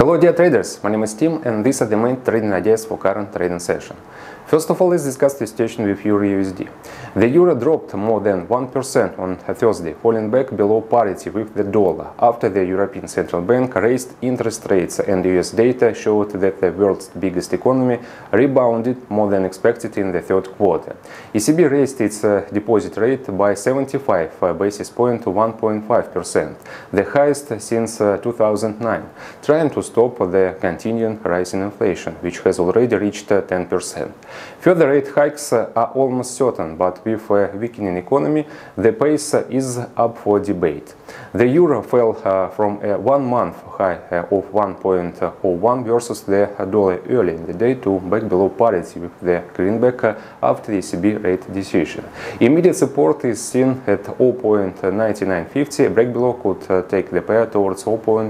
Hello dear traders, my name is Tim and these are the main trading ideas for current trading session. First of all, let's discuss the situation with Euro USD. The Euro dropped more than 1% on Thursday, falling back below parity with the dollar after the European Central Bank raised interest rates and US data showed that the world's biggest economy rebounded more than expected in the third quarter. ECB raised its deposit rate by 75 basis points to 1.5%, the highest since 2009, trying to stop the continuing rise in inflation, which has already reached 10%. Further rate hikes are almost certain, but with a weakening economy, the pace is up for debate. The euro fell from a one-month high of 1.01 versus the dollar early in the day to back below parity with the greenback after the ECB rate decision. Immediate support is seen at 0.9950. A break below could take the pair towards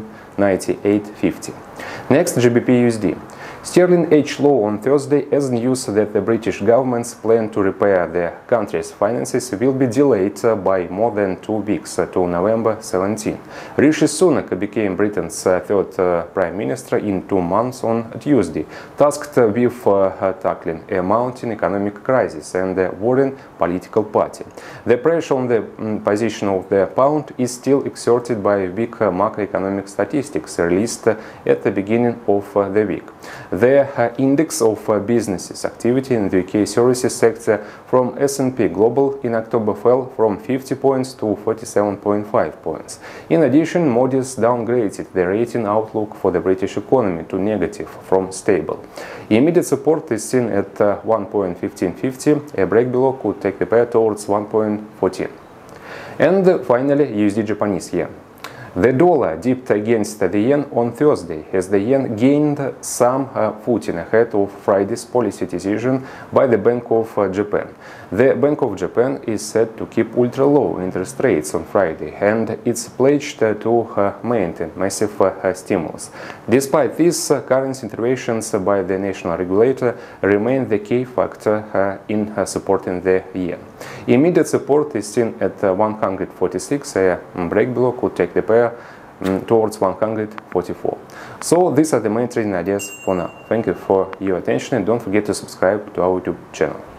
0.9850. Next, GBP USD. Sterling edged low on Thursday as news that the British government's plan to repair the country's finances will be delayed by more than 2 weeks to November 17. Rishi Sunak became Britain's third Prime Minister in 2 months on Tuesday, tasked with tackling a mounting economic crisis and a warring political party. The pressure on the position of the pound is still exerted by weak macroeconomic statistics released at the beginning of the week. The index of businesses activity in the UK services sector from S&P Global in October fell from 50 points to 47.5 points. In addition, Moody's downgraded the rating outlook for the British economy to negative from stable. Immediate support is seen at 1.1550. A break below could take the pair towards 1.14. And finally, USD Japanese yen. The dollar dipped against the yen on Thursday as the yen gained some footing ahead of Friday's policy decision by the Bank of Japan. The Bank of Japan is set to keep ultra-low interest rates on Friday, and it's pledged to maintain massive stimulus. Despite this, currency interventions by the national regulator remain the key factor in supporting the yen. Immediate support is seen at 146. A break below could take the pair towards 144. So these are the main trading ideas for now. Thank you for your attention and don't forget to subscribe to our YouTube channel.